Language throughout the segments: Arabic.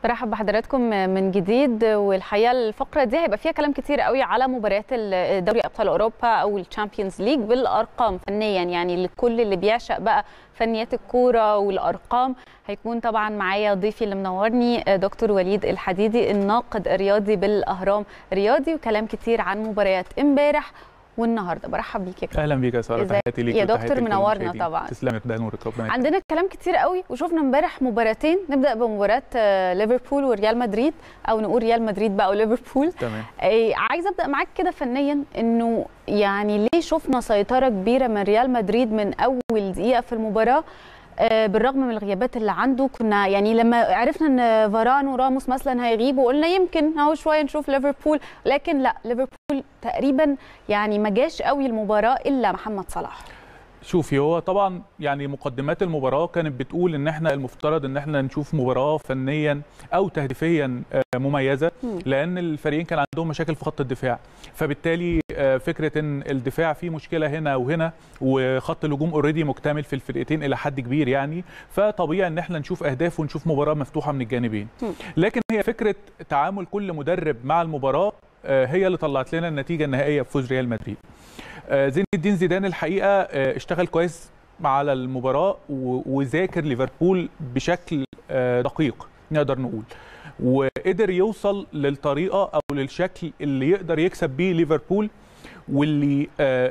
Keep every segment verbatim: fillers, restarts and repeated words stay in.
برحب بحضراتكم من جديد. والحقيقه الفقره دي هيبقى فيها كلام كتير قوي على مباريات دوري ابطال اوروبا او الشامبيونز ليج بالارقام فنيا، يعني لكل اللي بيعشق بقى فنيات الكوره والارقام. هيكون طبعا معايا ضيفي اللي منورني دكتور وليد الحديدي، الناقد الرياضي بالاهرام الرياضي، وكلام كتير عن مباريات امبارح والنهارده. برحب بيك يا كابتن. اهلا بيك يا ساره، تحياتي ليك يا دكتور، منورنا طبعا. تسلمي، ده نورك، ربنا. عندنا كلام كتير قوي، وشفنا امبارح مباراتين. نبدا بمباراه ليفربول وريال مدريد، او نقول ريال مدريد بقى وليفربول. تمام. عايزه ابدا معاك كده فنيا، انه يعني ليه شفنا سيطره كبيره من ريال مدريد من اول دقيقه في المباراه بالرغم من الغيابات اللي عنده؟ كنا يعني لما عرفنا ان فاران وراموس مثلا هيغيبوا قلنا يمكن اهو شويه نشوف ليفربول، لكن لا، ليفربول تقريبا يعني ما جاش قوي المباراه الا محمد صلاح. شوفي، هو طبعا يعني مقدمات المباراه كانت بتقول ان احنا المفترض ان احنا نشوف مباراه فنيا او تهديفيا مميزه، لان الفريقين كان عندهم مشاكل في خط الدفاع، فبالتالي فكره ان الدفاع فيه مشكله هنا وهنا، وخط الهجوم اوريدي مكتمل في الفرقتين الى حد كبير يعني، فطبيعي ان احنا نشوف اهداف ونشوف مباراه مفتوحه من الجانبين. لكن هي فكره تعامل كل مدرب مع المباراه هي اللي طلعت لنا النتيجه النهائيه بفوز ريال مدريد. زين الدين زيدان الحقيقه اشتغل كويس على المباراه وذاكر ليفربول بشكل دقيق نقدر نقول، وقدر يوصل للطريقه او للشكل اللي يقدر يكسب بيه ليفربول، واللي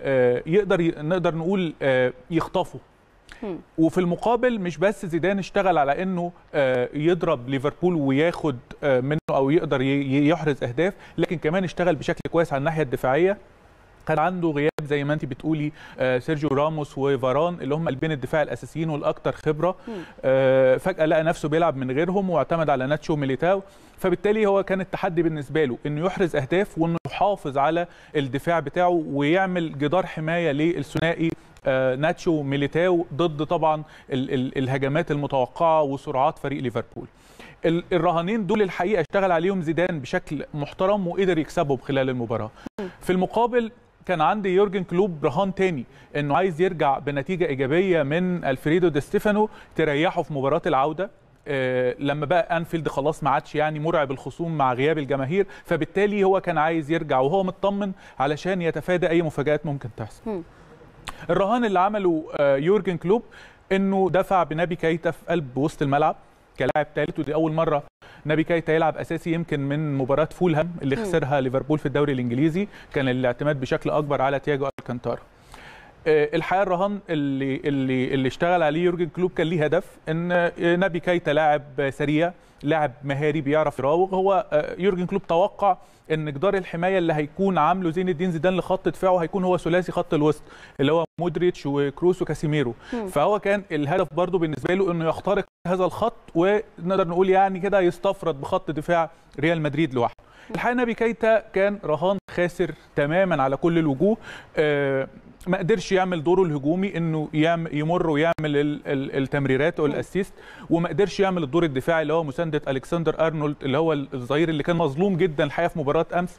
يقدر نقدر نقول يخطفه. وفي المقابل مش بس زيدان اشتغل على انه يضرب ليفربول وياخد منه او يقدر يحرز اهداف، لكن كمان اشتغل بشكل كويس على الناحيه الدفاعيه. كان عنده غياب زي ما انت بتقولي سيرجيو راموس وفاران اللي هم قلبين الدفاع الاساسيين والاكثر خبره، فجاه لقى نفسه بيلعب من غيرهم واعتمد على ناتشو وميليتاو، فبالتالي هو كان التحدي بالنسبه له انه يحرز اهداف وانه يحافظ على الدفاع بتاعه ويعمل جدار حمايه للثنائي ناتشو وميليتاو ضد طبعا ال ال الهجمات المتوقعه وسرعات فريق ليفربول. الرهانين دول الحقيقه اشتغل عليهم زيدان بشكل محترم وقدر يكسبهم خلال المباراه. في المقابل كان عندي يورجن كلوب رهان تاني، انه عايز يرجع بنتيجه ايجابيه من الفريدو دي ستيفانو تريحه في مباراه العوده، آه لما بقى انفيلد خلاص ما عادش يعني مرعب الخصوم مع غياب الجماهير، فبالتالي هو كان عايز يرجع وهو مطمن علشان يتفادى اي مفاجآت ممكن تحصل. الرهان اللي عمله آه يورجن كلوب انه دفع بنبي كايتا في قلب وسط الملعب كلاعب ثالث، ودي اول مره نبي كايتا يلعب اساسي يمكن من مباراه فولهام اللي خسرها ليفربول في الدوري الانجليزي، كان الاعتماد بشكل اكبر على تياجو الكانتارا. الحقيقه الرهان اللي اللي اللي اشتغل عليه يورجن كلوب كان ليه هدف، ان نبي كايتا لاعب سريع، لاعب مهاري بيعرف يراوغ. هو يورجن كلوب توقع ان جدار الحمايه اللي هيكون عامله زين الدين زيدان لخط دفاعه هيكون هو ثلاثي خط الوسط اللي هو مودريتش وكروس وكاسيميرو، فهو كان الهدف برضو بالنسبه له انه يخترق هذا الخط ونقدر نقول يعني كده يستفرد بخط دفاع ريال مدريد لوحده. الحقيقه نبي كايتا كان رهان خاسر تماما على كل الوجوه، آه ما قدرش يعمل دوره الهجومي انه يعمل يمر ويعمل التمريرات والاسيست، وما قدرش يعمل الدور الدفاعي اللي هو مسانده الكسندر ارنولد اللي هو الظهير اللي كان مظلوم جدا الحقيقه في مباراه امس،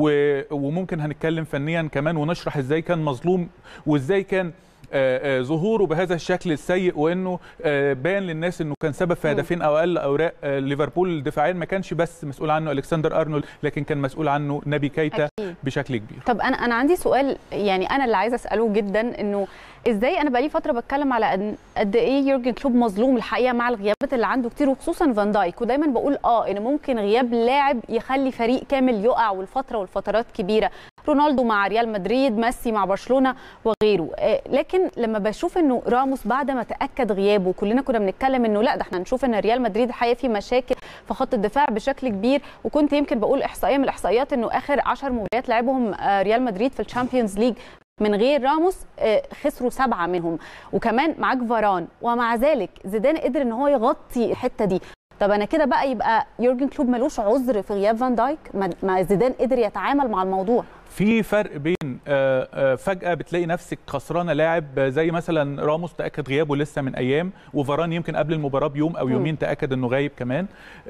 وممكن هنتكلم فنيا كمان ونشرح ازاي كان مظلوم وازاي كان آه آه ظهوره بهذا الشكل السيء، وانه آه بان للناس انه كان سبب في هدفين او اقل اوراق آه ليفربول دفاعيا. ما كانش بس مسؤول عنه الكسندر ارنولد، لكن كان مسؤول عنه نبي كايتا أكيد بشكل كبير. طب انا انا عندي سؤال، يعني انا اللي عايزه اساله جدا، انه ازاي انا بقالي فتره بتكلم على قد ايه يورجن كلوب مظلوم الحقيقه مع الغيابات اللي عنده كتير، وخصوصا فان دايك، ودايما بقول اه ان ممكن غياب لاعب يخلي فريق كامل يقع والفتره والفترات كبيره، رونالدو مع ريال مدريد، ميسي مع برشلونه وغيره. لكن لما بشوف انه راموس بعد ما تاكد غيابه كلنا كنا بنتكلم انه لا، ده احنا نشوف ان ريال مدريد الحقيقه في مشاكل في خط الدفاع بشكل كبير، وكنت يمكن بقول احصائيه من الاحصائيات انه اخر عشر مباريات لعبهم ريال مدريد في الشامبيونز ليج من غير راموس خسروا سبعه منهم، وكمان معاك فاران، ومع ذلك زيدان قدر ان هو يغطي الحته دي. طب انا كده بقى يبقى يورجن كلوب ملوش عذر في غياب فان دايك؟ ما زيدان قدر يتعامل مع الموضوع. في فرق بين فجأة بتلاقي نفسك خسرانة لاعب زي مثلا راموس تأكد غيابه لسه من أيام، وفاران يمكن قبل المباراة بيوم أو يومين تأكد أنه غايب كمان.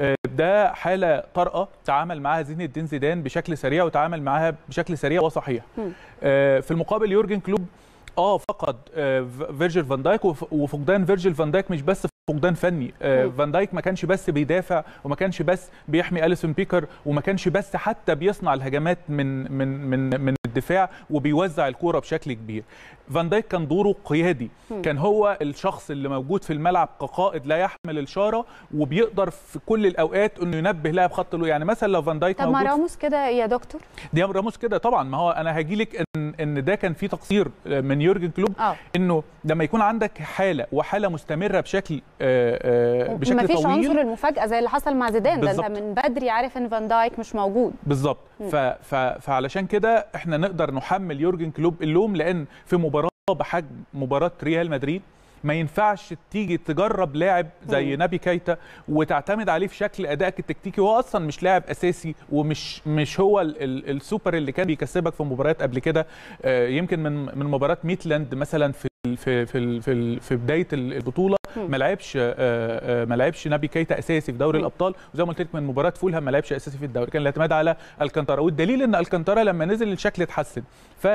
ده حالة طارئة تعامل معها زين الدين زيدان بشكل سريع، وتعامل معها بشكل سريع وصحيح. في المقابل يورجن كلوب اه فقد فيرجيل فان دايك، وفقدان فيرجيل فان دايك مش بس فقدان فني. آه فان دايك ما كانش بس بيدافع وما كانش بس بيحمي أليسون بيكر وما كانش بس حتى بيصنع الهجمات من من من من الدفاع وبيوزع الكوره بشكل كبير. فان دايك كان دوره قيادي، كان هو الشخص اللي موجود في الملعب كقائد لا يحمل الشاره وبيقدر في كل الاوقات انه ينبه لاعب خط له. يعني مثلا لو فان دايك طب ما راموس كده يا دكتور؟ دي راموس كده طبعا. ما هو انا هاجي لك ان ان ده كان فيه تقصير من يورجن كلوب. أوه. انه لما يكون عندك حاله وحاله مستمره بشكل آآ بشكل طويل، مفيش عنصر المفاجاه زي اللي حصل مع زيدان. ده انت من بدري عارف ان فان دايك مش موجود بالظبط. فعلشان كده احنا نقدر نحمل يورجن كلوب اللوم، لان في مباراه بحجم مباراه ريال مدريد ما ينفعش تيجي تجرب لاعب زي مم. نبي كايتا وتعتمد عليه في شكل ادائك التكتيكي. هو اصلا مش لاعب اساسي ومش مش هو ال ال السوبر اللي كان بيكسبك في مباريات قبل كده. آه يمكن من من مباراه ميتلاند مثلا في في في في, في بدايه البطوله ما لعبش آه ما لعبش نبي كايتا اساسي في دوري مم. الابطال، وزي ما قلت لك من مباراه فولهام ما لعبش اساسي في الدوري، كان الاعتماد على الكانتارا. والدليل ان الكانتارا لما نزل الشكل اتحسن. ف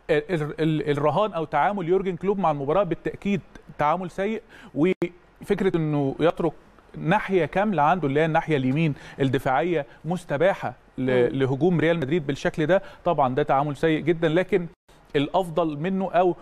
الرهان او تعامل يورجن كلوب مع المباراه بالتاكيد تعامل سيء، وفكره انه يترك ناحيه كامله عنده اللي هي الناحيه اليمين الدفاعيه مستباحه لهجوم ريال مدريد بالشكل ده، طبعا ده تعامل سيء جدا. لكن الافضل منه او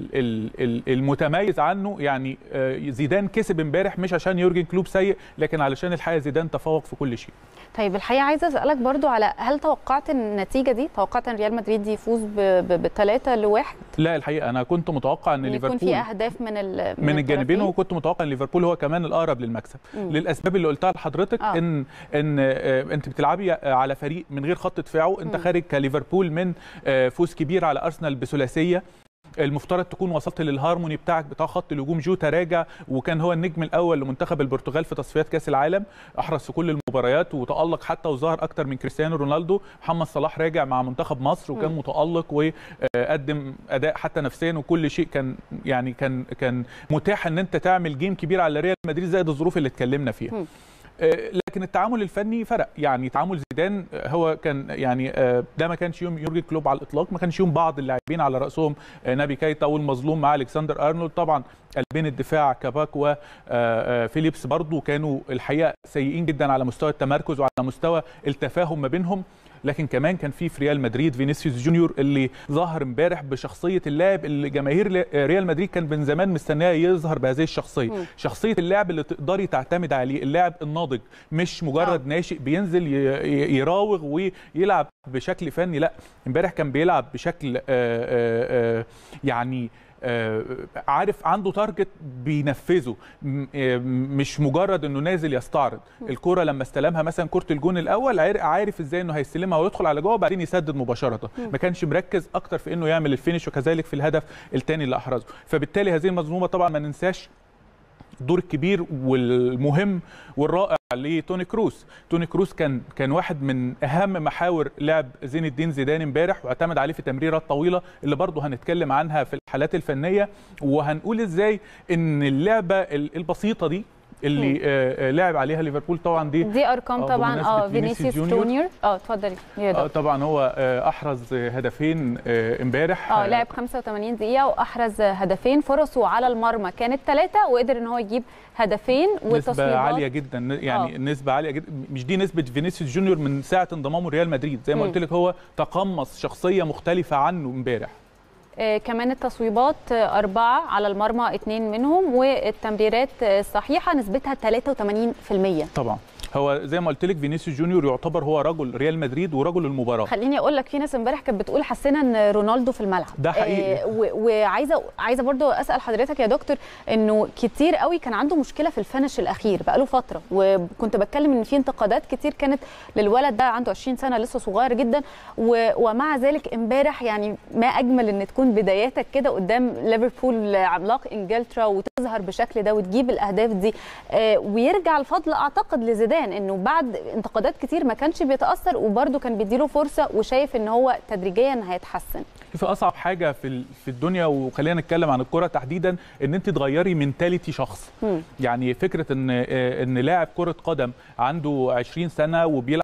المتميز عنه يعني زيدان كسب امبارح مش عشان يورجن كلوب سيء، لكن علشان الحقيقه زيدان تفوق في كل شيء. طيب الحقيقه عايزه اسالك برضو على هل توقعت النتيجه دي؟ توقعت ان ريال مدريد يفوز بثلاثة لواحد؟ لا الحقيقه انا كنت متوقع ان ليفربول يكون في اهداف من من, من الجانبين، وكنت متوقع ان ليفربول هو كمان الاقرب للمكسب. مم. للاسباب اللي قلتها لحضرتك. آه. ان ان انت بتلعبي على فريق من غير خط دفاعه، انت مم. خارج كليفربول من فوز كبير على ارسنال بثلاثيه، المفترض تكون وصلت للهارموني بتاعك بتاع خط الهجوم. جوتا راجع وكان هو النجم الاول لمنتخب البرتغال في تصفيات كاس العالم، احرز في كل المباريات وتالق حتى وظهر اكتر من كريستيانو رونالدو. محمد صلاح راجع مع منتخب مصر وكان م. متالق وقدم اداء حتى نفسيا وكل شيء، كان يعني كان كان متاح ان انت تعمل جيم كبير على ريال مدريد زائد الظروف اللي اتكلمنا فيها. م. لكن التعامل الفني فرق. يعني تعامل زيدان هو كان يعني ده ما كانش يوم يورجن كلوب على الاطلاق، ما كانش يوم بعض اللاعبين على راسهم نبي كايتا والمظلوم مع الكسندر ارنولد. طبعا قلبين الدفاع كاباك وفيليبس برضو كانوا الحقيقه سيئين جدا على مستوى التمركز وعلى مستوى التفاهم ما بينهم. لكن كمان كان في في ريال مدريد فينيسيوس جونيور اللي ظهر امبارح بشخصيه اللاعب اللي جماهير ريال مدريد كان من زمان مستناه يظهر بهذه الشخصيه، م. شخصيه اللاعب اللي تقدري تعتمد عليه، اللاعب الناضج مش مجرد آه. ناشئ بينزل يراوغ ويلعب بشكل فني. لا امبارح كان بيلعب بشكل آآ آآ يعني آه عارف عنده تارجت بينفذه، مش مجرد انه نازل يستعرض الكره. لما استلمها مثلا كره الجون الاول عارف ازاي انه هيستلمها ويدخل على جوه وبعدين يسدد مباشره، ما كانش مركز اكتر في انه يعمل الفينش، وكذلك في الهدف الثاني اللي احرزه. فبالتالي هذه المظلومه طبعا ما ننساش الدور الكبير والمهم والرائع لتوني كروس. توني كروس كان كان واحد من اهم محاور لعب زين الدين زيدان امبارح، واعتمد عليه في تمريرات طويله اللي برضه هنتكلم عنها في الحالات الفنيه، وهنقول ازاي ان اللعبه البسيطه دي اللي آه لعب عليها ليفربول طبعا دي دي ارقام طبعا اه فينيسيوس جونيور. اه اتفضلي. اه طبعا هو آه احرز هدفين امبارح. اه لعب خمسة وثمانين دقيقه واحرز هدفين، فرصه على المرمى كانت ثلاثه وقدر ان هو يجيب هدفين وتصويبات نسبه عاليه جدا. يعني آه. نسبه عاليه جدا، مش دي نسبه فينيسيوس جونيور من ساعه انضمامه ريال مدريد. زي ما قلت لك هو تقمص شخصيه مختلفه عنه امبارح. آه كمان التصويبات آه أربعة على المرمى، اثنين منهم، والتمريرات الصحيحة نسبتها ثلاثة وثمانين بالمئة. طبعا هو زي ما قلت لك فينيسيوس جونيور يعتبر هو رجل ريال مدريد ورجل المباراه. خليني اقول لك في ناس امبارح كانت بتقول حسينا ان رونالدو في الملعب. ده حقيقي. آه وعايزه عايزه برضو اسال حضرتك يا دكتور انه كتير قوي كان عنده مشكله في الفنش الاخير بقاله فتره، وكنت بتكلم ان في انتقادات كتير كانت للولد ده، عنده عشرين سنه لسه صغير جدا، ومع ذلك امبارح يعني ما اجمل ان تكون بداياتك كده قدام ليفربول عملاق انجلترا وتظهر بالشكل ده وتجيب الاهداف دي. آه ويرجع الفضل اعتقد لزيدان انه بعد انتقادات كتير ما كانش بيتاثر وبرده كان بيديله فرصه وشايف ان هو تدريجيا هيتحسن. في اصعب حاجه في في الدنيا، وخلينا نتكلم عن الكره تحديدا، ان انت تغيري منتاليتي شخص. م. يعني فكره ان ان لاعب كره قدم عنده عشرين سنه وبيلعب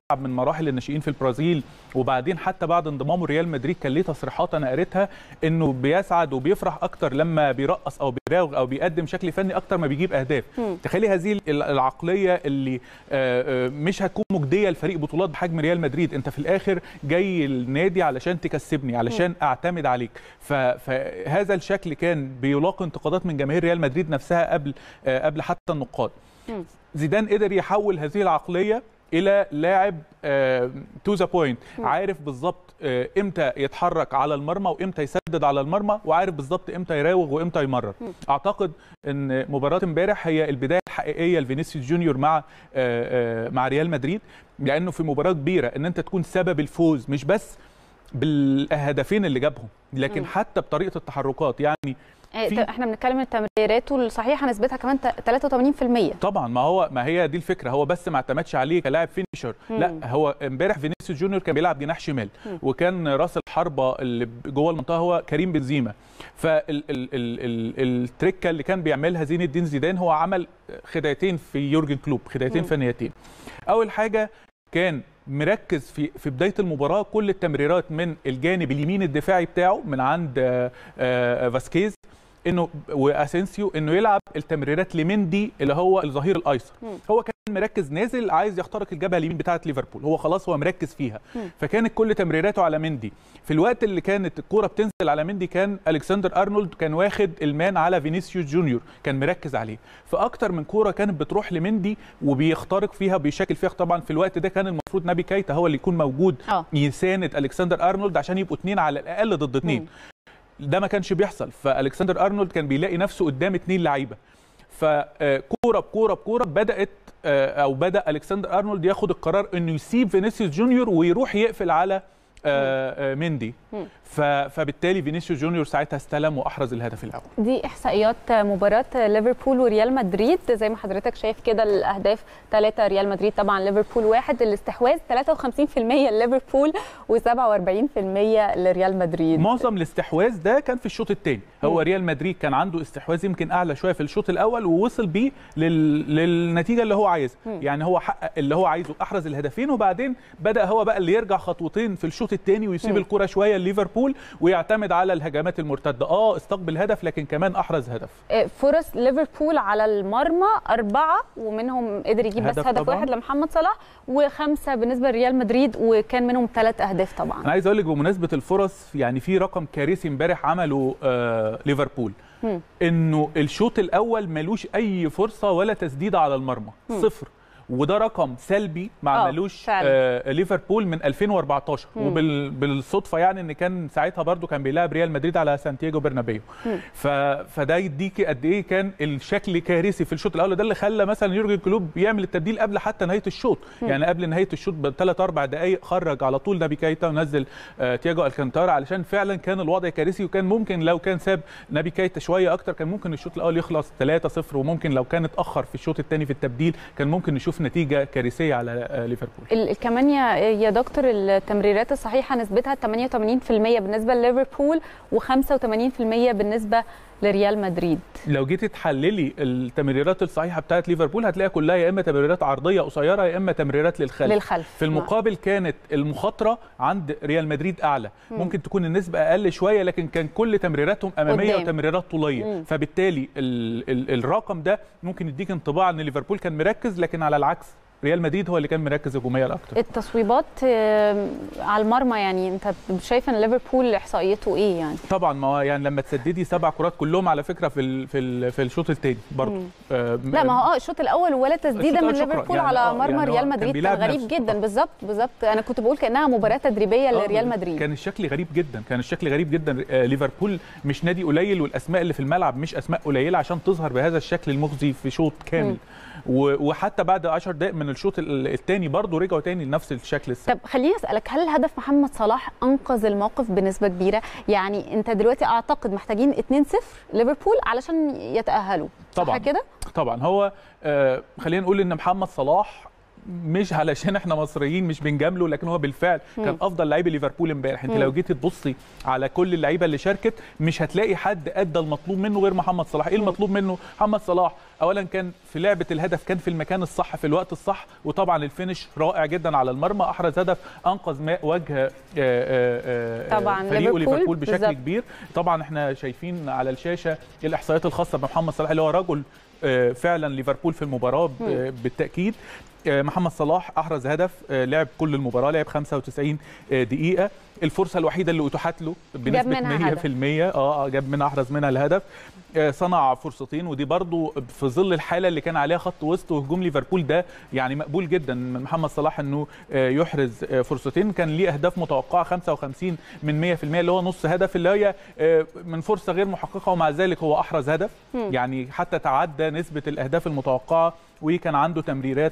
من مراحل الناشئين في البرازيل، وبعدين حتى بعد انضمامه ريال مدريد كان ليه تصريحات انا قريتها انه بيسعد وبيفرح اكتر لما بيرقص او بيراوغ او بيقدم شكل فني اكتر ما بيجيب اهداف. تخيلي هذه العقليه اللي مش هتكون مجديه لفريق بطولات بحجم ريال مدريد، انت في الاخر جاي النادي علشان تكسبني، علشان اعتمد عليك. فهذا الشكل كان بيلاقي انتقادات من جماهير ريال مدريد نفسها قبل قبل حتى النقاد. زيدان قدر يحول هذه العقليه الى لاعب تو ذا بوينت، عارف بالظبط امتى يتحرك على المرمى وامتى يسدد على المرمى، وعارف بالظبط امتى يراوغ وامتى يمرر. اعتقد ان مباراه امبارح هي البدايه الحقيقيه لفينيسيوس جونيور مع مع ريال مدريد، لانه في مباراه كبيره ان انت تكون سبب الفوز مش بس بالهدفين اللي جابهم، لكن م. حتى بطريقه التحركات. يعني احنا بنتكلم ان تمريراته الصحيحه نسبتها كمان ثلاثة وثمانين بالمية. طبعا ما هو ما هي دي الفكره، هو بس ما اعتمدش عليه كلاعب فينيشر، لا هو امبارح فينيسيوس جونيور كان بيلعب جناح شمال، مم. وكان راس الحربه اللي جوه المنطقه هو كريم بنزيما. فالتريكه اللي كان بيعملها زين الدين زيدان هو عمل خدعتين في يورجن كلوب، خدعتين مم. فنيتين. اول حاجه كان مركز في في بدايه المباراه كل التمريرات من الجانب اليمين الدفاعي بتاعه من عند فاسكيز انه واسينسيو انه يلعب التمريرات لمندي اللي هو الظهير الايسر. م. هو كان مركز نازل عايز يخترق الجبهه اليمين بتاعه ليفربول، هو خلاص هو مركز فيها. م. فكانت كل تمريراته على مندي. في الوقت اللي كانت الكوره بتنزل على مندي كان الكسندر ارنولد كان واخد المان على فينيسيوس جونيور، كان مركز عليه. فاكتر من كوره كانت بتروح لمندي وبيخترق فيها بيشكل فيها. طبعا في الوقت ده كان المفروض نبي كايتا هو اللي يكون موجود أوه. يساند الكسندر ارنولد عشان يبقوا اثنين على الاقل ضد اثنين. ده ما كانش بيحصل، فالكسندر ارنولد كان بيلاقي نفسه قدام اثنين لعيبه. فكوره بكوره بكوره بدات او بدا الكسندر ارنولد ياخد القرار انه يسيب فينيسيوس جونيور ويروح يقفل على مندي. فبالتالي فينيسيوس جونيور ساعتها استلم واحرز الهدف الاول. دي احصائيات مباراه ليفربول وريال مدريد زي ما حضرتك شايف كده، الاهداف ثلاثة ريال مدريد طبعا، ليفربول واحد، الاستحواذ ثلاثة وخمسين بالمية لليفربول وسبعة وأربعين بالمية لريال مدريد. معظم الاستحواذ ده كان في الشوط الثاني، هو ريال مدريد كان عنده استحواذ يمكن اعلى شويه في الشوط الاول ووصل بيه لل... للنتيجه اللي هو عايزها، يعني هو حقق اللي هو عايزه، احرز الهدفين، وبعدين بدا هو بقى اللي يرجع خطوتين في الشوط الثاني ويسيب الكره شويه لليفربول ويعتمد على الهجمات المرتده. اه استقبل هدف لكن كمان احرز هدف. فرص ليفربول على المرمى أربعة ومنهم قدر يجيب بس هدف واحد لمحمد صلاح، وخمسة بالنسبه لريال مدريد وكان منهم ثلاث اهداف. طبعا انا عايز اقول لك بمناسبه الفرص، يعني في رقم كارثي امبارح عمله آه ليفربول، م. انه الشوط الاول ملوش اي فرصه ولا تسديده على المرمى، م. صفر. وده رقم سلبي ما عملوش آه ليفربول من ألفين وأربعتاشر، وبالصدفه يعني ان كان ساعتها برده كان بيلعب ريال مدريد على سانتياغو برنابيو. فده يديكي قد ايه كان الشكل كارثي في الشوط الاول. ده اللي خلى مثلا يورجن كلوب يعمل التبديل قبل حتى نهايه الشوط، مم. يعني قبل نهايه الشوط بثلاث اربع دقائق خرج على طول نبي كايتا ونزل آه تياجو الكانتارا، علشان فعلا كان الوضع كارثي. وكان ممكن لو كان ساب نبي كايتا شويه اكتر كان ممكن الشوط الاول يخلص ثلاثة صفر، وممكن لو كان اتاخر في الشوط الثاني في التبديل كان ممكن نشوف نتيجه كارثيه على ليفربول. كمان يا دكتور التمريرات الصحيحه نسبتها ثمانية وثمانين بالمية بالنسبه لليفربول وخمسة وثمانين بالمية بالنسبه لريال مدريد. لو جيتي تحللي التمريرات الصحيحه بتاعت ليفربول هتلاقي كلها يا اما تمريرات عرضيه قصيره يا اما تمريرات للخلف. للخلف. في المقابل نعم. كانت المخاطره عند ريال مدريد اعلى، مم. ممكن تكون النسبه اقل شويه لكن كان كل تمريراتهم اماميه قدام. وتمريرات طوليه، مم. فبالتالي ال ال الرقم ده ممكن يديك انطباع ان ليفربول كان مركز، لكن على العكس ريال مدريد هو اللي كان مركز هجوميا اكتر. التصويبات على المرمى، يعني انت شايف ان ليفربول احصائيته ايه يعني؟ طبعا ما هو يعني لما تسددي سبع كرات كلهم على فكره في ال في ال في الشوط الثاني برضه. آه لا ما هو اه الشوط الاول ولا تسديده من ليفربول يعني على مرمى يعني ريال مدريد، كان غريب جدا. بالظبط بالظبط انا كنت بقول كانها مباراه تدريبيه لريال مدريد. كان الشكل غريب جدا، كان الشكل غريب جدا. آه ليفربول مش نادي قليل، والاسماء اللي في الملعب مش اسماء قليله عشان تظهر بهذا الشكل المخزي في شوط كامل. م. وحتى بعد عشر دقائق من الشوط الثاني برضه رجعوا تاني لنفس الشكل السابق. طب خليني اسالك، هل هدف محمد صلاح انقذ الموقف بنسبه كبيره؟ يعني انت دلوقتي اعتقد محتاجين اتنين صفر ليفربول علشان يتاهلوا، طبعا صح كده؟ طبعا هو آه خلينا نقول ان محمد صلاح مش علشان احنا مصريين مش بنجامله، لكن هو بالفعل كان افضل لعيب ليفربول امبارح. انت لو جيتي تبصي على كل اللعيبه اللي شاركت مش هتلاقي حد ادى المطلوب منه غير محمد صلاح. ايه المطلوب منه؟ محمد صلاح اولا كان في لعبه الهدف كان في المكان الصح في الوقت الصح، وطبعا الفينش رائع جدا على المرمى، احرز هدف انقذ ماء وجه طبعا فريقه ليفربول بشكل بالزبط. كبير. طبعا احنا شايفين على الشاشه الاحصائيات الخاصه بمحمد صلاح اللي هو رجل فعلا ليفربول في المباراه بالتاكيد. محمد صلاح احرز هدف، لعب كل المباراه، لعب خمسة وتسعين دقيقه. الفرصه الوحيده اللي اتاحت له بنسبه مية في المية اه جاب منها احرز منها الهدف. صنع فرصتين، ودي برضو في ظل الحاله اللي كان عليها خط وسط وهجوم ليفربول ده يعني مقبول جدا من محمد صلاح انه يحرز فرصتين. كان ليه اهداف متوقعه خمسة وخمسين من مية في المية اللي هو نص هدف، اللي هي من فرصه غير محققه، ومع ذلك هو احرز هدف يعني حتى تعدى نسبه الاهداف المتوقعه، وكان عنده تمريرات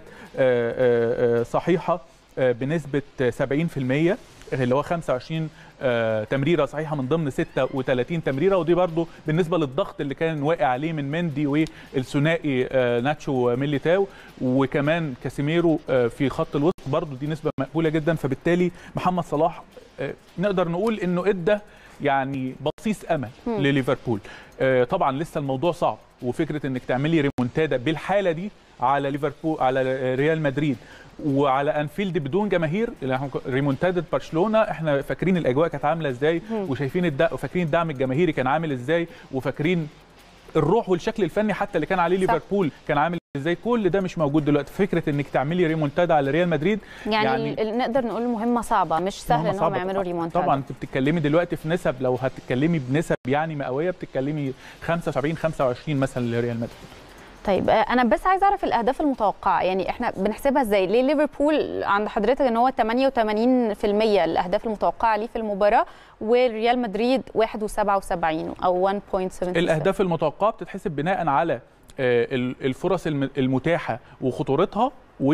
صحيحه بنسبه سبعين في المية اللي هو خمسة وعشرين تمريره صحيحه من ضمن ستة وثلاثين تمريره، ودي برضو بالنسبه للضغط اللي كان واقع عليه من مندي والثنائي ناتشو ميليتاو وكمان كاسيميرو في خط الوسط، برضو دي نسبه مقبوله جدا. فبالتالي محمد صلاح نقدر نقول انه ادى يعني بصيص امل لليفربول. طبعا لسه الموضوع صعب، وفكره انك تعملي ريمونتادا بالحاله دي على ليفربول على ريال مدريد وعلى انفيلد بدون جماهير، ريمونتادا برشلونه احنا فاكرين الاجواء كانت عامله ازاي، وشايفين الدعم وفاكرين الدعم الجماهيري كان عامل ازاي، وفاكرين الروح والشكل الفني حتى اللي كان عليه ليفربول كان عامل ازاي. كل ده مش موجود دلوقتي. فكره انك تعملي ريمونتادا على ريال مدريد يعني, يعني نقدر نقول مهمه صعبه، مش سهل ان هم يعملوا ريمونتادا. طبعا انت بتتكلمي دلوقتي في نسب، لو هتتكلمي بنسب يعني مئويه بتتكلمي خمسة وسبعين خمسة وعشرين مثلا لريال مدريد. طيب انا بس عايز اعرف الاهداف المتوقعه، يعني احنا بنحسبها ازاي؟ ليه ليفربول عند حضرتك ان هو ثمانية وثمانين في المية الاهداف المتوقعه ليه في المباراه، وريال مدريد واحد وسبعة وسبعين او واحد فاصلة سبعة؟ الاهداف المتوقعه بتتحسب بناء على الفرص المتاحه وخطورتها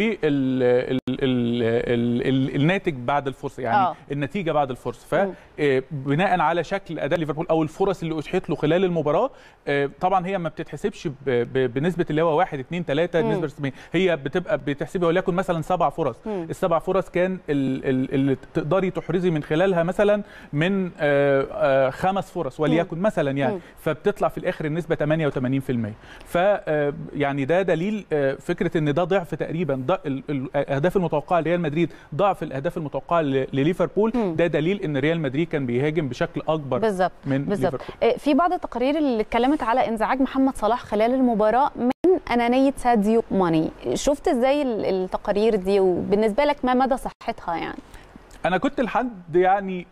والناتج بعد الفرصه، يعني آه. النتيجه بعد الفرصه. فبناء على شكل اداء ليفربول او الفرص اللي اتيحت له خلال المباراه، طبعا هي ما بتتحسبش بنسبه اللي هو واحد اثنين ثلاثة نسبه رسميه، هي بتبقى بتحسبها وليكن مثلا سبع فرص. مم. السبع فرص كان اللي تقدري تحرزي من خلالها مثلا من خمس فرص وليكن مم. مثلا يعني مم. فبتطلع في الاخر النسبه ثمانية وثمانين في المية. ف يعني ده دليل فكره ان ده ضعف تقريبا الاهداف المتوقعه لريال مدريد ضعف الاهداف المتوقعه لليفربول. ده دليل ان ريال مدريد كان بيهاجم بشكل اكبر بالزبط. من بالزبط. ليفربول. في بعض التقارير اللي اتكلمت على انزعاج محمد صلاح خلال المباراه من انانيه ساديو ماني، شفت ازاي التقارير دي وبالنسبه لك ما مدى صحتها؟ يعني انا كنت لحد يعني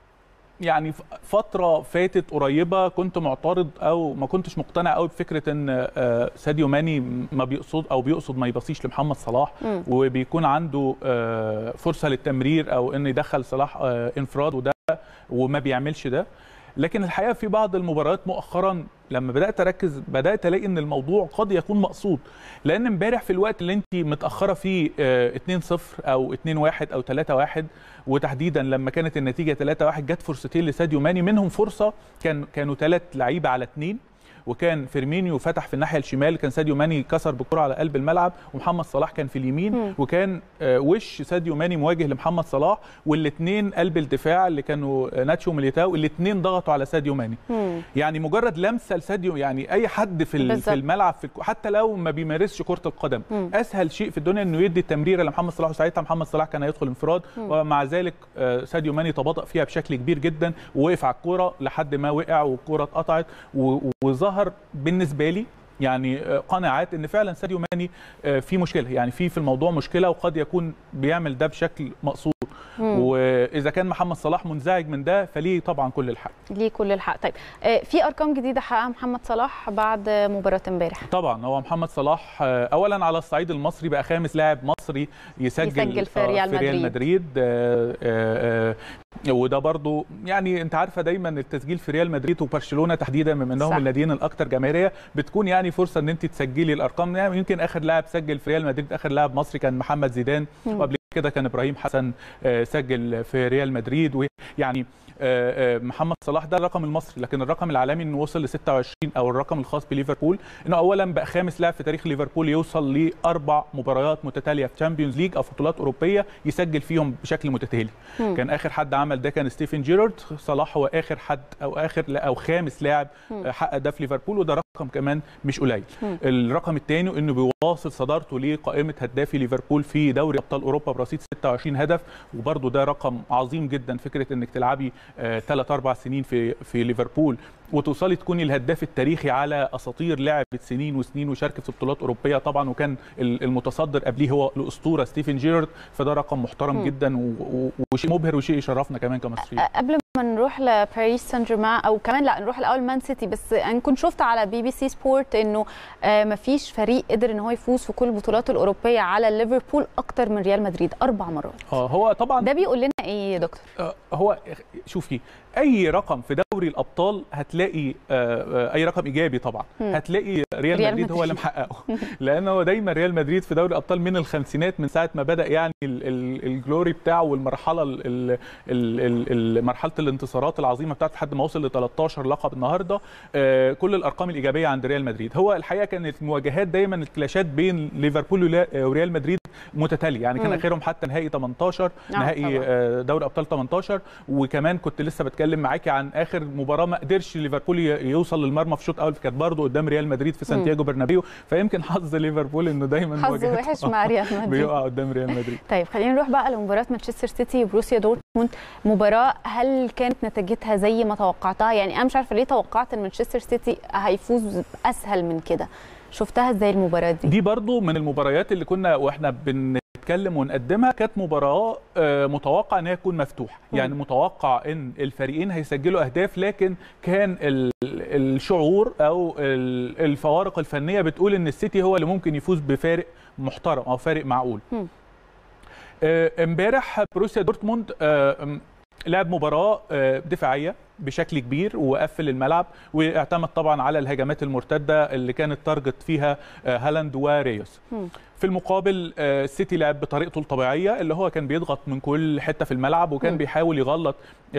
يعني فتره فاتت قريبه كنت معترض او ما كنتش مقتنع قوي بفكره ان ساديو ماني ما بيقصد او بيقصد ما يبصيش لمحمد صلاح م. وبيكون عنده فرصه للتمرير او ان يدخل صلاح انفراد وده وما بيعملش ده. لكن الحقيقه في بعض المباريات مؤخرا لما بدات اركز بدات الاقي ان الموضوع قد يكون مقصود، لان امبارح في الوقت اللي انت متاخره فيه اتنين صفر او اتنين واحد او تلاتة واحد، وتحديدا لما كانت النتيجه تلاتة واحد جت فرصتين لساديو ماني، منهم فرصه كان كانوا ثلاث لعيبه على اثنين، وكان فيرمينيو فتح في الناحيه الشمال، كان ساديو ماني كسر بالكره على قلب الملعب، ومحمد صلاح كان في اليمين م. وكان وش ساديو ماني مواجه لمحمد صلاح، والاثنين قلب الدفاع اللي كانوا ناتشو ميليتاو الاثنين ضغطوا على ساديو ماني. م. يعني مجرد لمسه لساديو، يعني اي حد في في الملعب في حتى لو ما بيمارسش كره القدم م. اسهل شيء في الدنيا انه يدي التمريره لمحمد صلاح، وساعتها محمد صلاح كان هيدخل انفراد م. ومع ذلك ساديو ماني تباطأ فيها بشكل كبير جدا ووقف على الكوره لحد ما وقع والكوره اتقطعت، وظهر بالنسبه بالي يعني قناعات ان فعلا ساديو ماني في مشكله، يعني في في الموضوع مشكله وقد يكون بيعمل ده بشكل مقصود. واذا كان محمد صلاح منزعج من ده فليه طبعا كل الحق. ليه كل الحق. طيب في ارقام جديده حققها محمد صلاح بعد مباراه امبارح؟ طبعا هو محمد صلاح اولا على الصعيد المصري بقى خامس لاعب مصري يسجل, يسجل في ريال مدريد, ريال مدريد. آآ آآ وده برضو يعني انت عارفه دايما التسجيل في ريال مدريد وبرشلونه تحديدا بما انهم الناديين الاكثر جماهيريه بتكون يعني فرصه ان انت تسجلي الارقام. يعني يمكن اخر لاعب سجل في ريال مدريد اخر لاعب مصري كان محمد زيدان، وقبل كده كان ابراهيم حسن سجل في ريال مدريد، ويعني محمد صلاح ده الرقم المصري، لكن الرقم العالمي انه وصل ل ستة وعشرين او الرقم الخاص بليفربول، انه اولا بقى خامس لاعب في تاريخ ليفربول يوصل لاربع مباريات متتاليه في تشامبيونز ليج او في بطولات اوروبيه يسجل فيهم بشكل متتالي. م. كان اخر حد عمل ده كان ستيفن جيرارد، صلاح هو اخر حد او اخر او خامس لاعب حقق ده في ليفربول، وده رقم كمان مش قليل. م. الرقم الثاني انه بيواصل صدارته لقائمه هدافي ليفربول في دوري ابطال اوروبا برصيد ستة وعشرين هدف، وبرده ده رقم عظيم جدا. فكره انك تلعبي ثلاث اربع سنين في في ليفربول وتوصلي تكوني الهداف التاريخي على اساطير لعبت سنين وسنين وشاركت في بطولات اوروبيه طبعا، وكان المتصدر قبليه هو الاسطوره ستيفن جيرارد، فده رقم محترم م. جدا وشيء مبهر وشيء يشرفنا كمان كمصريين. قبل ما نروح لباريس سان جيرمان او كمان لا نروح الاول مان سيتي، بس انا كنت شفت على بي بي سي سبورت انه ما فيش فريق قدر ان هو يفوز في كل البطولات الاوروبيه على ليفربول اكتر من ريال مدريد اربع مرات. اه هو طبعا ده بيقول لنا ايه يا دكتور؟ آه هو شوفي اي رقم في دوري الابطال هتلاقي آه اي رقم ايجابي طبعا م. هتلاقي ريال, ريال مدريد هو اللي محققه لان هو دايما ريال مدريد في دوري الابطال من الخمسينات، من ساعه ما بدا يعني الجلوري بتاعه والمرحله مرحله الانتصارات العظيمه بتاعته لحد ما وصل ل ثلاثة عشر لقب النهارده. آه كل الارقام الايجابيه عند ريال مدريد. هو الحقيقه كانت المواجهات دايما الكلاشات بين ليفربول وريال مدريد متتاليه، يعني كان م. اخرهم حتى نهائي ثمانية عشر نهائي آه دوري ابطال ثمانية عشر، وكمان كنت لسه بتكلم معاكي عن اخر مباراه ما قدرش ليفربول يوصل للمرمى في الشوط الاول، كانت برضه قدام ريال مدريد في سانتياغو برنابيو، فيمكن حظ ليفربول انه دايما حظ وحش مع ريال مدريد بيقع قدام ريال مدريد. طيب خلينا نروح بقى لمباراه مانشستر سيتي وبروسيا دورتموند. مباراه هل كانت نتيجتها زي ما توقعتها؟ يعني انا مش عارفه ليه توقعت ان مانشستر سيتي هيفوز اسهل من كده، شفتها ازاي المباراه دي؟ دي برضو من المباريات اللي كنا واحنا بنتكلم ونقدمها كانت مباراه متوقع ان هي تكون مفتوحه، يعني متوقع ان الفريقين هيسجلوا اهداف، لكن كان الشعور او الفوارق الفنيه بتقول ان السيتي هو اللي ممكن يفوز بفارق محترم او فارق معقول. امبارح بروسيا دورتموند لعب مباراه دفاعيه بشكل كبير وقفل الملعب، واعتمد طبعا على الهجمات المرتده اللي كانت تارجت فيها هالاند وريوس. في المقابل السيتي لعب بطريقته الطبيعيه اللي هو كان بيضغط من كل حته في الملعب، وكان م. بيحاول يغلط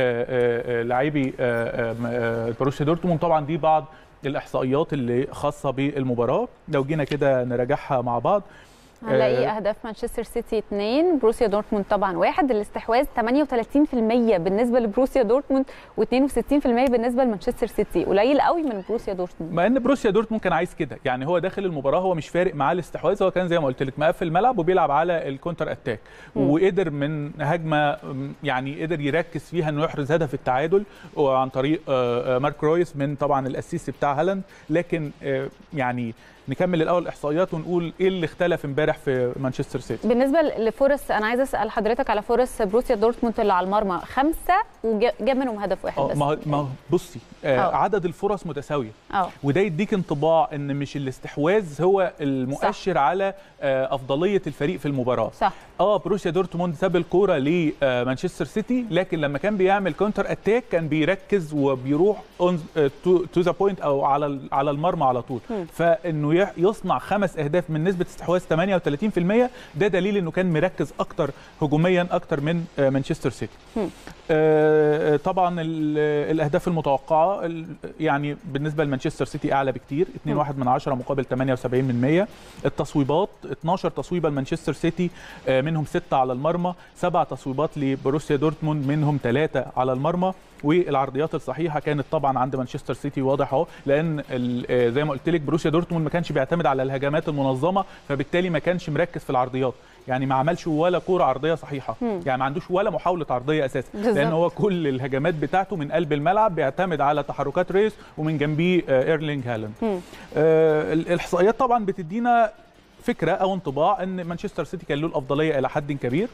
لاعبي بروسيا دورتموند. طبعا دي بعض الاحصائيات اللي خاصه بالمباراه، لو جينا كده نراجعها مع بعض هنلاقي اهداف مانشستر سيتي اثنين، بروسيا دورتموند طبعا واحد، الاستحواذ ثمانية وثلاثين بالمية بالنسبه لبروسيا دورتموند واثنين وستين بالمية بالنسبه لمانشستر سيتي، قليل قوي من بروسيا دورتموند. مع ان بروسيا دورتموند كان عايز كده، يعني هو داخل المباراه هو مش فارق معاه الاستحواذ، هو كان زي ما قلت لك مقفل الملعب وبيلعب على الكونتر اتاك، وقدر من هجمه يعني قدر يركز فيها انه يحرز هدف التعادل عن طريق مارك رويس من طبعا الاسيست بتاع هالاند. لكن يعني نكمل الاول الاحصائيات ونقول ايه اللي اختلف امبارح في مانشستر سيتي. بالنسبه لفرص، انا عايزه اسال حضرتك على فرص بروسيا دورتموند اللي على المرمى، خمسه وجاب منهم هدف واحد بس. ما ما بصي آه عدد الفرص متساويه، أوه. وده يديك انطباع ان مش الاستحواذ هو المؤشر صح. على آه افضليه الفريق في المباراه. صح. اه بروسيا دورتموند ساب الكوره لمانشستر سيتي، لكن لما كان بيعمل كونتر اتاك كان بيركز وبيروح تو ذا بوينت او على على المرمى على طول. م. فانه يصنع خمس اهداف من نسبه استحواذ ثمانية وثلاثين بالمية، ده دليل انه كان مركز اكتر هجوميا اكتر من مانشستر سيتي. آه طبعا الاهداف المتوقعه يعني بالنسبه لمانشستر سيتي اعلى بكتير، اثنين فاصلة واحد من عشرة مقابل ثمانية وسبعين بالمية. التصويبات اثناشر تصويبه لمانشستر سيتي، آه منهم ستة على المرمى، سبع تصويبات لبروسيا دورتموند منهم ثلاثة على المرمى. والعرضيات الصحيحه كانت طبعا عند مانشستر سيتي، واضح اهو، لان زي ما قلت لك بروسيا دورتموند ما كانش بيعتمد على الهجمات المنظمه، فبالتالي ما كانش مركز في العرضيات، يعني ما عملش ولا كوره عرضيه صحيحه، م. يعني ما عندوش ولا محاوله عرضيه اساسا، لان هو كل الهجمات بتاعته من قلب الملعب بيعتمد على تحركات ريس ومن جنبيه ايرلينج هالاند. آه الاحصائيات طبعا بتدينا فكره او انطباع ان مانشستر سيتي كان له الافضليه الى حد كبير.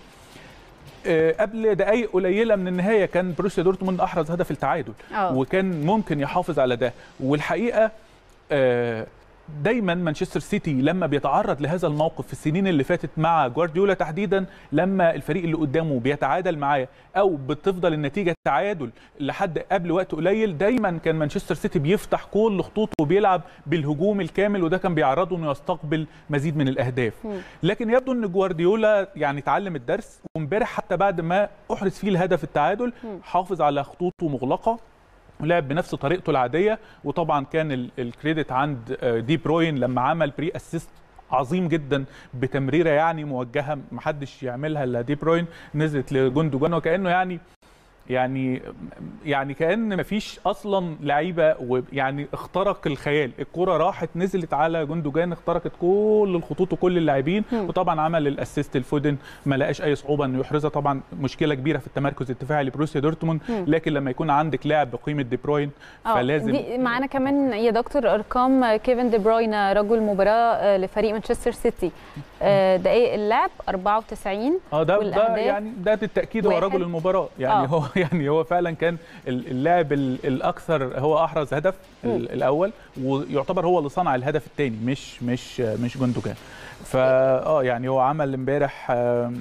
قبل دقائق قليله من النهايه كان بروسيا دورتموند احرز هدف التعادل، أوه. وكان ممكن يحافظ على ده. والحقيقه دايما مانشستر سيتي لما بيتعرض لهذا الموقف في السنين اللي فاتت مع جوارديولا تحديدا، لما الفريق اللي قدامه بيتعادل معاه او بتفضل النتيجه تعادل لحد قبل وقت قليل، دايما كان مانشستر سيتي بيفتح كل خطوطه وبيلعب بالهجوم الكامل، وده كان بيعرضه انه يستقبل مزيد من الاهداف. لكن يبدو ان جوارديولا يعني اتعلم الدرس، وامبارح حتى بعد ما احرز فيه الهدف التعادل حافظ على خطوطه مغلقه ولعب بنفس طريقته العاديه. وطبعا كان الكريدت عند دي بروين لما عمل بري اسيست عظيم جدا بتمريره يعني موجهه محدش يعملها الا دي بروين، نزلت لجوندوجان وكانه يعني يعني يعني كأن مفيش اصلا لعيبه، ويعني اخترق الخيال، الكره راحت نزلت على جوندوجان اخترقت كل الخطوط وكل اللاعبين، وطبعا عمل الاسيست الفودن ما لقاش اي صعوبه انه يحرزها. طبعا مشكله كبيره في التمركز الدفاعي لبروسيا دورتموند، لكن لما يكون عندك لاعب بقيمه دي بروين فلازم. دي معانا كمان يا دكتور ارقام كيفن دي بروين رجل مباراه لفريق مانشستر سيتي، دقائق اللعب أربعة وتسعين اه ده ده يعني ده بالتاكيد هو رجل المباراه يعني. أوه. هو يعني هو فعلا كان اللاعب الاكثر، هو احرز هدف م. الاول ويعتبر هو اللي صنع الهدف الثاني مش مش مش جوندوجان. فا اه يعني هو عمل امبارح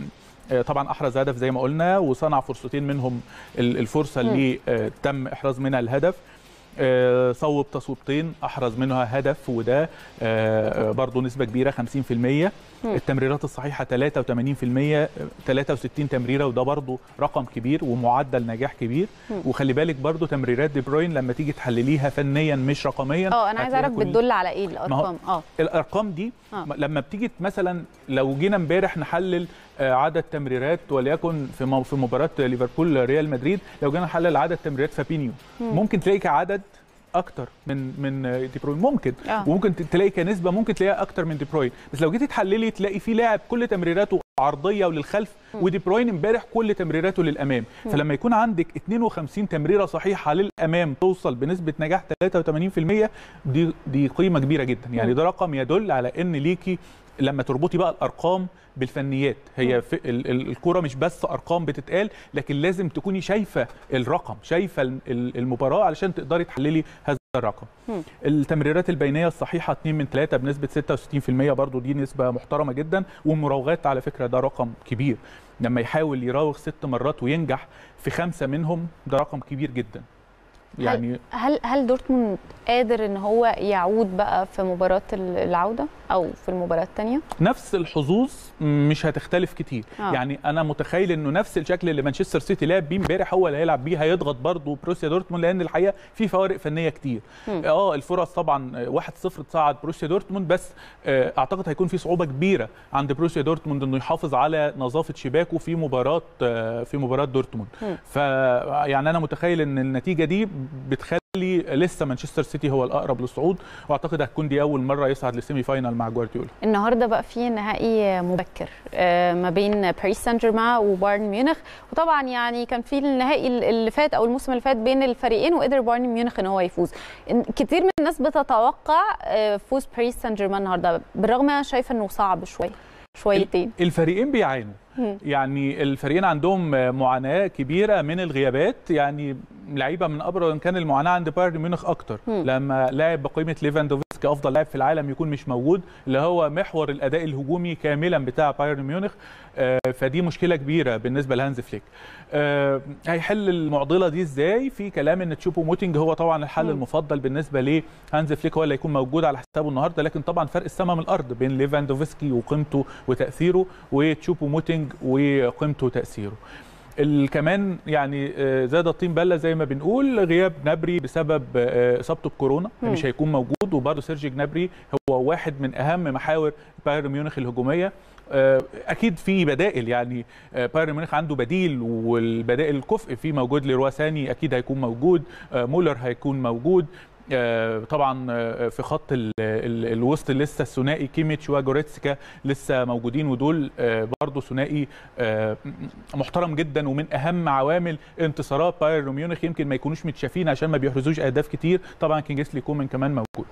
طبعا احرز هدف زي ما قلنا، وصنع فرصتين منهم الفرصه اللي تم احراز منها الهدف، صوب تصويبتين احرز منها هدف، وده برضه نسبه كبيره خمسين في المية. التمريرات الصحيحه ثلاثة وثمانين في المية، ثلاثة وستين تمريره، وده برضه رقم كبير ومعدل نجاح كبير. وخلي بالك برضه تمريرات دي بروين لما تيجي تحلليها فنيا مش رقميا. اه انا عايز اعرف بتدل على ايه الارقام. اه الارقام دي آه. لما بتيجي مثلا لو جينا امبارح نحلل عدد تمريرات وليكن في في مباراه ليفربول ريال مدريد، لو جينا نحلل عدد تمريرات فابينيو ممكن تلاقي كعدد اكتر من من دي بروين ممكن آه. وممكن تلاقي كنسبه ممكن تلاقيها اكتر من دي بروين، بس لو جيتي تحللي تلاقي في لاعب كل تمريراته عرضيه وللخلف، ودي بروين امبارح كل تمريراته للامام. م. فلما يكون عندك اثنين وخمسين تمريره صحيحه للامام توصل بنسبه نجاح ثلاثة وثمانين في المية، دي دي قيمه كبيره جدا يعني. م. ده رقم يدل على ان ليكي لما تربطي بقى الارقام بالفنيات، هي في الكوره مش بس ارقام بتتقال، لكن لازم تكوني شايفه الرقم، شايفه المباراه علشان تقدري تحللي هذا الرقم. م. التمريرات البينيه الصحيحه اثنين من ثلاثة بنسبه ستة وستين في المية، برضو دي نسبه محترمه جدا. والمراوغات على فكره ده رقم كبير، لما يحاول يراوغ ست مرات وينجح في خمسه منهم ده رقم كبير جدا يعني. هل هل دورتموند قادر ان هو يعود بقى في مباراه العوده او في المباراه الثانيه؟ نفس الحظوظ مش هتختلف كتير. آه. يعني انا متخيل انه نفس الشكل اللي مانشستر سيتي لعب بيه امبارح هو اللي هيلعب بيه، هيضغط برضه بروسيا دورتموند، لان الحقيقه في فوارق فنيه كتير. م. اه الفرص طبعا واحد صفر تصعد بروسيا دورتموند، بس آه اعتقد هيكون في صعوبه كبيره عند بروسيا دورتموند انه يحافظ على نظافه شباكه في مباراه آه في مباراه دورتموند. ف يعني انا متخيل ان النتيجه دي بتخلي لسه مانشستر سيتي هو الاقرب للصعود، واعتقد هتكون دي اول مره يصعد للسيمي فاينال مع جوارديولا. النهارده بقى في نهائي مبكر ما بين باريس سان جيرمان وبايرن ميونخ، وطبعا يعني كان في النهائي اللي فات او الموسم اللي فات بين الفريقين وقدر بايرن ميونخ ان هو يفوز. كتير من الناس بتتوقع فوز باريس سان جيرمان النهارده، بالرغم انا شايفه انه صعب شويه شويتين. الفريقين بيعانوا يعني، الفريقين عندهم معاناه كبيره من الغيابات، يعني لعيبه من ابرز ان كان المعاناه عند بايرن ميونخ اكتر، لما لاعب بقيمه ليفاندوفسكي افضل لاعب في العالم يكون مش موجود، اللي هو محور الاداء الهجومي كاملا بتاع بايرن ميونخ. فدي مشكله كبيره بالنسبه لهانز فليك. هيحل المعضله دي ازاي؟ في كلام ان تشوبو موتينج هو طبعا الحل م. المفضل بالنسبه لهانز فليك، هو اللي هيكون موجود على حسابه النهارده، لكن طبعا فرق السماء من الارض بين ليفاندوفسكي وقيمته وتاثيره وتشوبو موتينج وقيمته وتاثيره. كمان يعني زاد الطين بله زي ما بنقول، غياب جنابري بسبب اصابته بكورونا م. مش هيكون موجود، وبرده سيرجي جنابري هو واحد من اهم محاور بايرن ميونخ الهجوميه. اكيد في بدائل، يعني بايرن ميونخ عنده بديل، والبدائل الكفء في موجود، لروا ثاني اكيد هيكون موجود، مولر هيكون موجود، طبعا في خط الوسط لسه الثنائي كيميتش وجوريتسكا لسه موجودين، ودول برضه ثنائي محترم جدا ومن اهم عوامل انتصارات بايرن ميونخ، يمكن ما يكونوش متشافين عشان ما بيحرزوش اهداف كتير. طبعا كينجسلي كومان كمان موجود.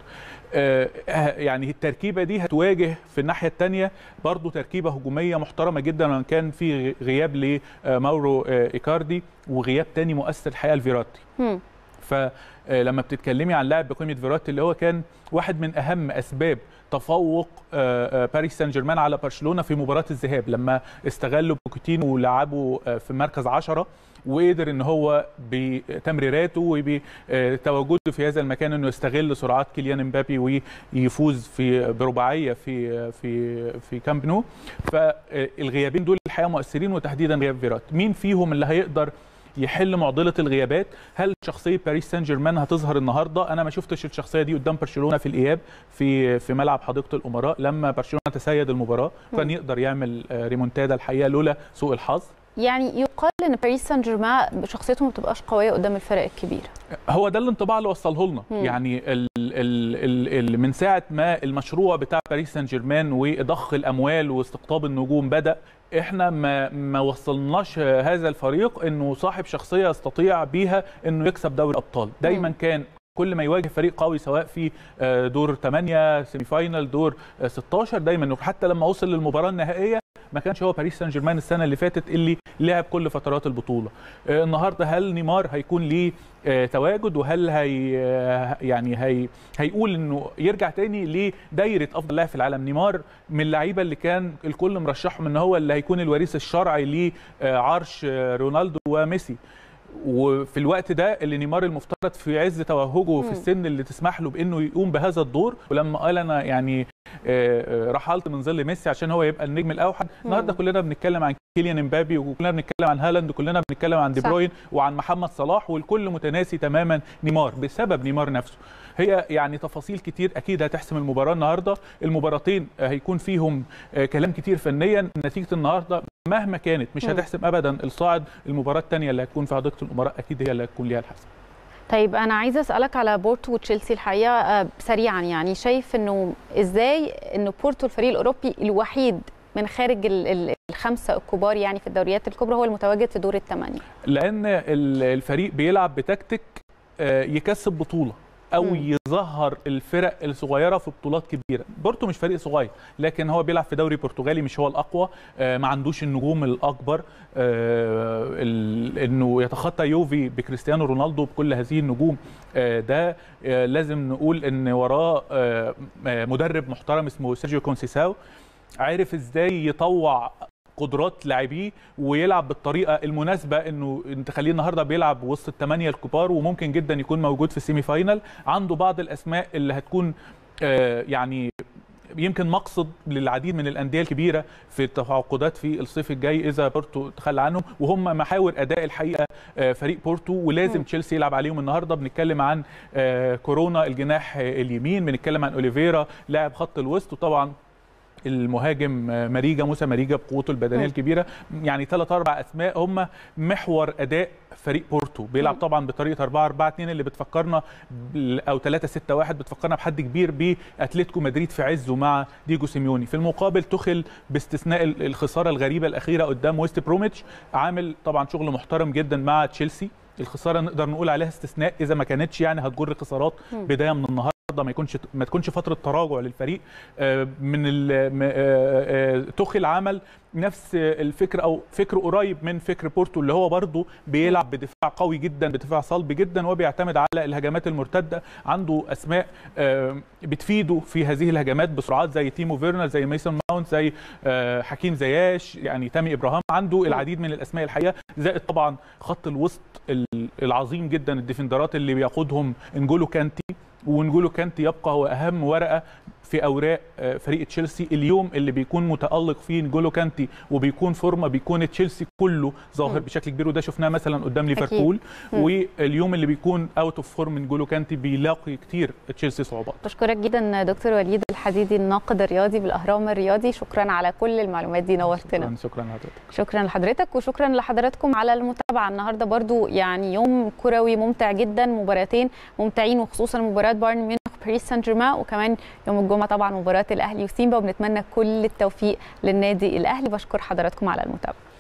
يعني التركيبه دي هتواجه في الناحيه الثانيه برضه تركيبه هجوميه محترمه جدا، وان كان في غياب لماورو ايكاردي وغياب ثاني مؤثر الحقيقه لفيراتي. فلما بتتكلمي عن لاعب بقيمه فيراتي اللي هو كان واحد من اهم اسباب تفوق باريس سان جيرمان على برشلونه في مباراه الذهاب لما استغلوا بوكيتينو ولعبوا في مركز عشرة، وقدر ان هو بتمريراته وبتواجده في هذا المكان انه يستغل سرعات كيليان امبابي ويفوز في برباعيه في في في كامب نو. فالغيابين دول الحقيقه مؤثرين، وتحديدا غياب فيراتي. مين فيهم اللي هيقدر يحل معضله الغيابات؟ هل شخصيه باريس سان جيرمان هتظهر النهارده؟ انا ما شفتش الشخصيه دي قدام برشلونه في الاياب في في ملعب حديقه الامراء لما برشلونه تسيد المباراه، كان يقدر يعمل ريمونتادا الحقيقه لولا سوء الحظ. يعني يقال ان باريس سان جيرمان شخصيته ما بتبقاش قويه قدام الفرق الكبيره. هو ده الانطباع اللي وصله لنا. مم. يعني ال ال ال ال من ساعه ما المشروع بتاع باريس سان جيرمان وضخ الاموال واستقطاب النجوم بدا، احنا ما ما وصلناش هذا الفريق انه صاحب شخصيه يستطيع بيها انه يكسب دوري الابطال. دايما كان كل ما يواجه فريق قوي سواء في دور ثمانية سيمي فاينل دور ستاشر، دايما حتى لما وصل للمباراه النهائيه ما كانش هو باريس سان جيرمان السنه اللي فاتت اللي لعب كل فترات البطوله. النهارده هل نيمار هيكون ليه تواجد، وهل هي يعني هي هيقول انه يرجع تاني لدايره افضل لاعب في العالم؟ نيمار من اللعيبه اللي كان الكل مرشحهم ان هو اللي هيكون الوريث الشرعي لعرش رونالدو وميسي، وفي الوقت ده اللي نيمار المفترض في عز توهجه في السن اللي تسمح له بانه يقوم بهذا الدور، ولما قال انا يعني رحلت من ظل ميسي عشان هو يبقى النجم الاوحد. النهارده كلنا بنتكلم عن كيليان امبابي، وكلنا بنتكلم عن هالاند، وكلنا بنتكلم عن دي بروين وعن محمد صلاح، والكل متناسي تماما نيمار بسبب نيمار نفسه. هي يعني تفاصيل كتير اكيد هتحسم المباراه النهارده. المباراتين هيكون فيهم كلام كتير فنيا. نتيجه النهارده مهما كانت مش هتحسم ابدا الصاعد. المباراه الثانيه اللي هتكون في حديقه الامراء اكيد هي اللي هتكون ليها الحسم. طيب انا عايزه اسالك على بورتو وتشيلسي الحقيقه سريعا، يعني شايف انه ازاي انه بورتو الفريق الاوروبي الوحيد من خارج الخمسه الكبار يعني في الدوريات الكبرى هو المتواجد في دور الثمانيه؟ لان الفريق بيلعب بتكتيك يكسب بطوله او م. يظهر الفرق الصغيره في بطولات كبيره. بورتو مش فريق صغير، لكن هو بيلعب في دوري برتغالي مش هو الاقوى، آه ما عندوش النجوم الاكبر، آه انه يتخطى يوفي بكريستيانو رونالدو بكل هذه النجوم. آه ده آه لازم نقول ان وراه آه مدرب محترم اسمه سيرجيو كونسيساو، عارف ازاي يطوع قدرات لاعبيه ويلعب بالطريقه المناسبه، انه تخليه النهارده بيلعب وسط الثمانيه الكبار، وممكن جدا يكون موجود في السيمي فاينل. عنده بعض الاسماء اللي هتكون آه يعني يمكن مقصد للعديد من الانديه الكبيره في التعاقدات في الصيف الجاي اذا بورتو تخلى عنهم، وهم محاور اداء الحقيقه فريق بورتو، ولازم م. تشيلسي يلعب عليهم النهارده. بنتكلم عن كورونا الجناح اليمين، بنتكلم عن اوليفيرا لاعب خط الوسط، وطبعا المهاجم ماريجا موسى ماريجا بقوته البدنيه الكبيره. يعني ثلاث اربع اسماء هم محور اداء فريق بورتو. بيلعب طبعا بطريقه أربعة أربعة اثنين اللي بتفكرنا او ثلاثة ستة واحد بتفكرنا بحد كبير باتلتيكو مدريد في عزه مع ديجو سيميوني. في المقابل تخل باستثناء الخساره الغريبه الاخيره قدام ويست بروميتش عامل طبعا شغل محترم جدا مع تشيلسي. الخساره نقدر نقول عليها استثناء، اذا ما كانتش يعني هتجر خسارات بدايه من النهارده، ما يكونش ما تكونش فتره تراجع للفريق. من تخل عمل نفس الفكر او فكر قريب من فكر بورتو، اللي هو برضه بيلعب بدفاع قوي جدا، بدفاع صلب جدا، وبيعتمد على الهجمات المرتده. عنده اسماء بتفيده في هذه الهجمات بسرعات زي تيمو فيرنر، زي ميسون ماونت، زي حكيم زياش، يعني تامي ابراهام. عنده العديد من الاسماء الحقيقه، زائد طبعا خط الوسط العظيم جدا، الديفندرات اللي بيقودهم انجولو كانتي. ونجولو كانتي يبقى هو اهم ورقه في اوراق فريق تشيلسي. اليوم اللي بيكون متالق فيه نجولو كانتي وبيكون فورمه، بيكون تشيلسي كله ظاهر م. بشكل كبير، وده شفناه مثلا قدام ليفربول. واليوم اللي بيكون اوت اوف فورم نجولو كانتي بيلاقي كتير تشيلسي صعوبات. بشكرك جدا دكتور وليد الحديدي الناقد الرياضي بالاهرام الرياضي، شكرا على كل المعلومات دي، نورتنا. شكرا لحضرتك. شكرا لحضرتك وشكرا لحضراتكم على المتابعه. النهارده برضو يعني يوم كروي ممتع جدا، مباراتين ممتعين، وخصوصا مباراه بايرن ميونخ باريس سان جيرمان، وكمان يوم الجمعه طبعا مباراه الاهلي وسيمبا، وبنتمنى كل التوفيق للنادي الاهلي. بشكر حضراتكم على المتابعه.